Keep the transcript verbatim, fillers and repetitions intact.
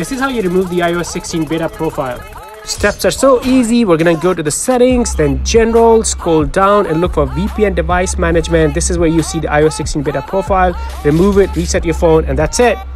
This is how you remove the i O S sixteen beta profile. Steps are so easy. We're gonna go to the settings, then general, scroll down and look for V P N device management. This is where you see the i O S sixteen beta profile. Remove it, reset your phone, and that's it.